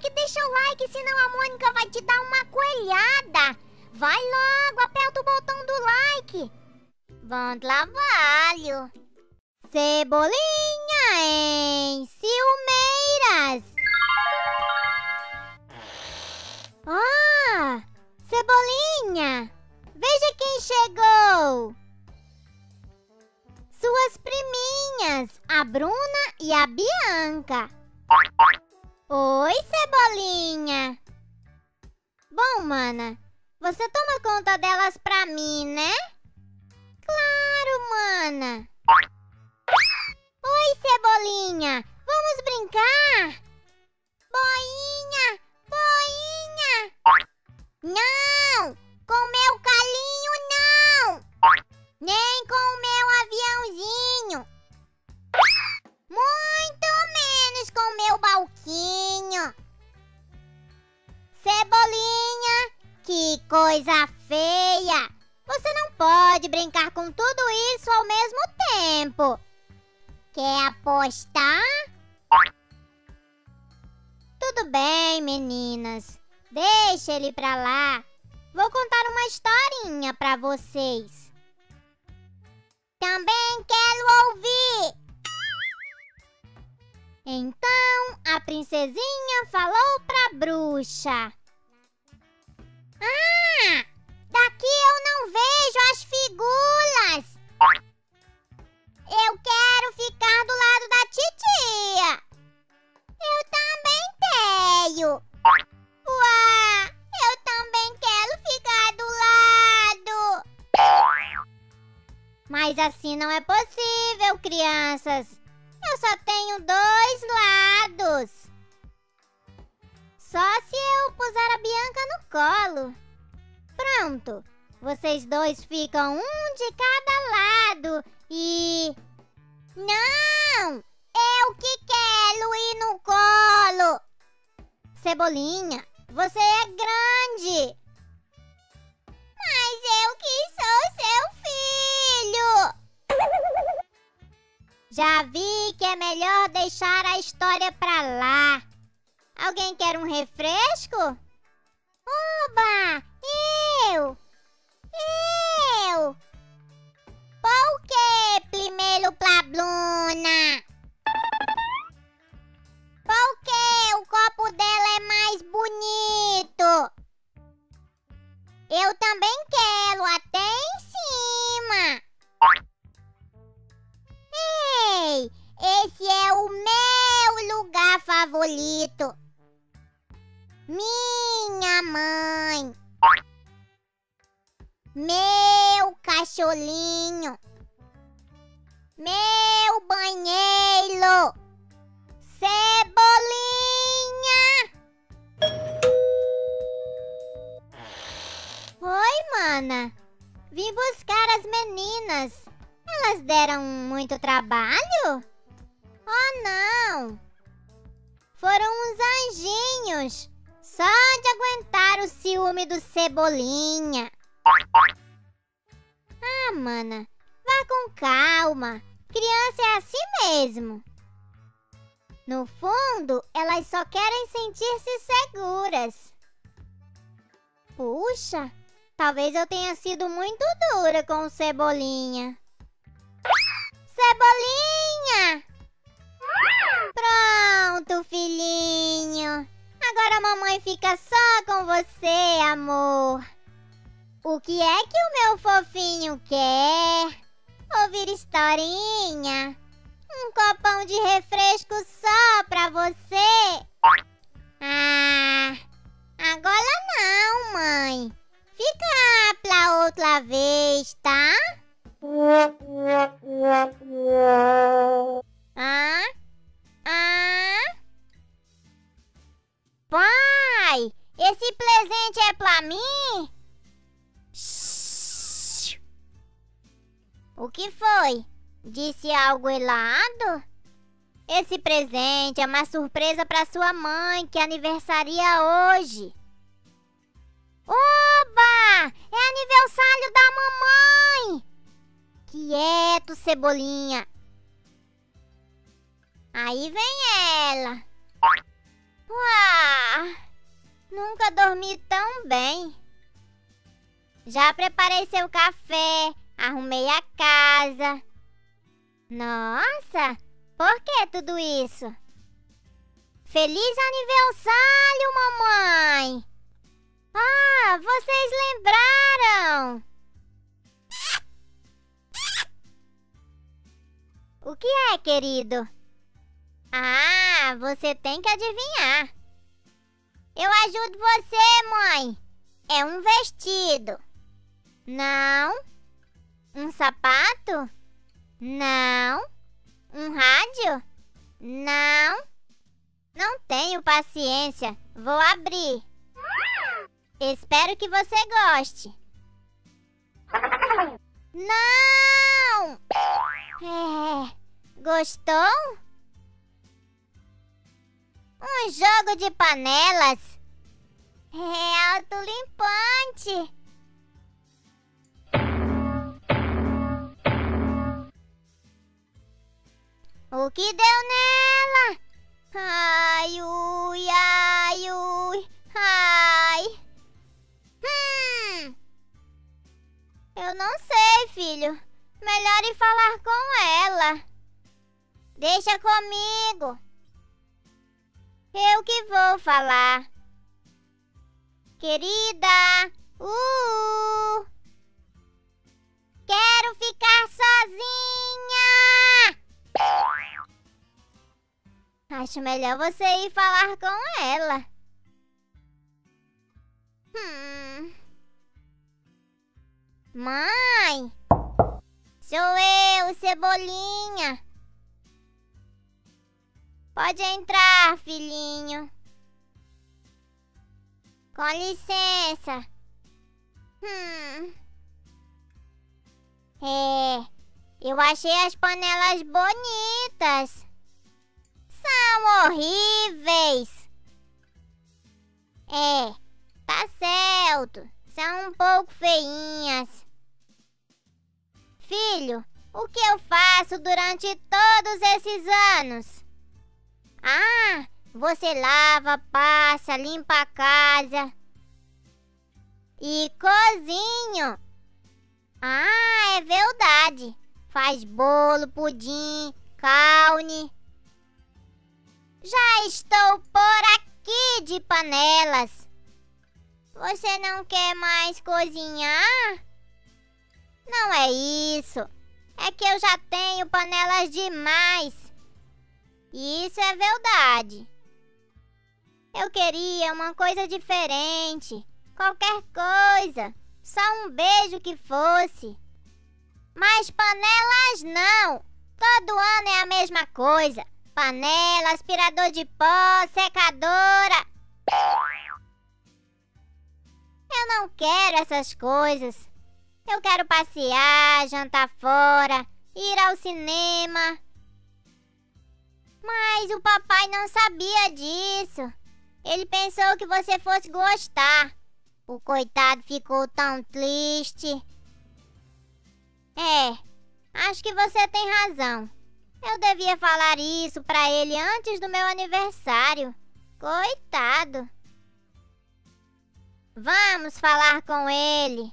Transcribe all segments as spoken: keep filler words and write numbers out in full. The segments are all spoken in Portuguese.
like, deixa o like, senão a Mônica vai te dar uma coelhada. Vai logo, aperta o botão do like. Bom trabalho. Cebolinha em Ciumeiras. Ah, Cebolinha, veja quem chegou. Suas priminhas, a Bruna e a Bianca. Oi, Cebolinha. Bom, mana, você toma conta delas pra mim, né? Claro, mana. Oi, Cebolinha, vamos brincar? Boinha, boinha. Não, com meu calinho não. Nem com o meu aviãozinho. Muito menos com o meu balquinho. Cebolinha, que coisa feia. Você não pode brincar com tudo isso ao mesmo tempo. Quer apostar? Tudo bem, meninas. Deixa ele pra lá. Vou contar uma historinha pra vocês. Também quero ouvir. Então, a princesinha falou pra bruxa. Ah, daqui eu não vejo as figuras. Eu quero ficar do lado da titia. Eu também tenho. Uá, eu também quero ficar do lado. Mas assim não é possível, crianças. Eu só tenho dois lados. Só se eu pusar a Bianca no colo. Pronto. Vocês dois ficam um de cada lado e... Não! Eu que quero ir no colo! Cebolinha, você é grande! Mas eu que sou seu filho! Já vi que é melhor deixar a história pra lá. Alguém quer um refresco? Oba! Eu! Eu! Por que primeiro pra Bruna? Porque o copo dela é mais bonito. Eu também quero, até em cima. Ei, esse é o meu lugar favorito. Minha mãe. Meu cachorrinho. Meu banheiro. Cebolinha. Oi, mana. Vim buscar as meninas. Elas deram muito trabalho? Oh, não. Foram uns anjinhos. Só de aguentar o ciúme do Cebolinha. Ah, mana, vá com calma. Criança é assim mesmo. No fundo, elas só querem sentir-se seguras. Puxa, talvez eu tenha sido muito dura com o Cebolinha. Cebolinha! Pronto, filhinho. Agora a mamãe fica só com você, amor. O que é que o meu fofinho quer? Ouvir historinha? Um copão de refresco só pra você? Ah, agora não, mãe. Fica pra outra vez, tá? Ah? Ah? Pai, esse presente é pra mim? Shhh. O que foi? Disse algo errado? Esse presente é uma surpresa para sua mãe, que aniversaria hoje. Oba! É aniversário da mamãe! Quieto, Cebolinha. Aí vem ela. Uau! Nunca dormi tão bem. Já preparei seu café, arrumei a casa. Nossa, por que tudo isso? Feliz aniversário, mamãe! Ah, vocês lembraram! O que é, querido? Ah, você tem que adivinhar. Eu ajudo você, mãe. É um vestido. Não. Um sapato? Não. Um rádio? Não. Não tenho paciência. Vou abrir. Espero que você goste. Não! É, gostou? Um jogo de panelas. É autolimpante. O que deu nela? Ai, ui, ai, ui, ai. Hum. Eu não sei, filho. Melhor ir falar com ela. Deixa comigo. Eu que vou falar. Querida, uh, quero ficar sozinha. Acho melhor você ir falar com ela. Hum. Mãe, sou eu, Cebolinha. Pode entrar, filhinho. Com licença. Hum. É, eu achei as panelas bonitas. São horríveis. É, tá certo. São um pouco feinhas. Filho, o que eu faço durante todos esses anos? Ah, você lava, passa, limpa a casa. E cozinho. Ah, é verdade. Faz bolo, pudim, carne. Já estou por aqui de panelas. Você não quer mais cozinhar? Não é isso. É que eu já tenho panelas demais. Isso é verdade. Eu queria uma coisa diferente. Qualquer coisa. Só um beijo que fosse. Mas panelas não. Todo ano é a mesma coisa. Panela, aspirador de pó, secadora. Eu não quero essas coisas. Eu quero passear, jantar fora, ir ao cinema. Mas o papai não sabia disso. Ele pensou que você fosse gostar. O coitado ficou tão triste. É, acho que você tem razão. Eu devia falar isso pra ele antes do meu aniversário. Coitado. Vamos falar com ele.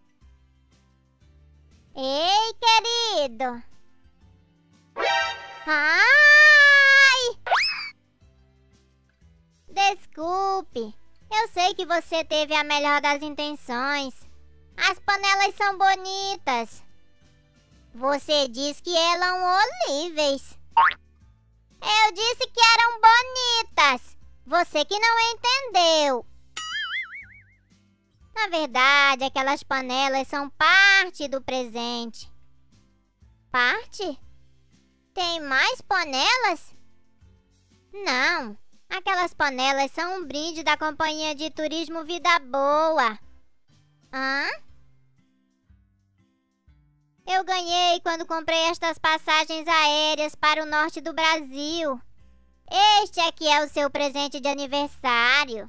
Ei, querido. Ai! Desculpe. Eu sei que você teve a melhor das intenções. As panelas são bonitas. Você disse que eram horríveis. Eu disse que eram bonitas. Você que não entendeu. Na verdade, aquelas panelas são parte do presente. Parte? Tem mais panelas? Não. Aquelas panelas são um brinde da companhia de turismo Vida Boa. Hã? Eu ganhei quando comprei estas passagens aéreas para o norte do Brasil. Este aqui é o seu presente de aniversário.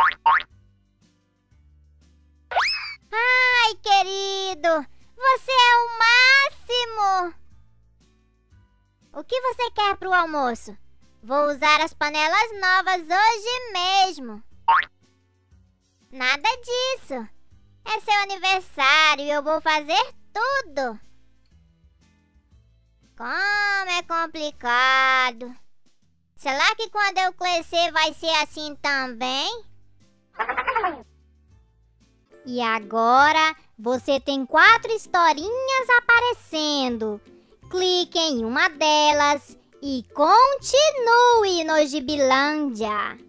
Ai, querido, você é o máximo! O que você quer para o almoço? Vou usar as panelas novas hoje mesmo. Nada disso. É seu aniversário e eu vou fazer tudo. Como é complicado. Será que quando eu crescer vai ser assim também? E agora você tem quatro historinhas aparecendo. Clique em uma delas e continue no Gibilândia.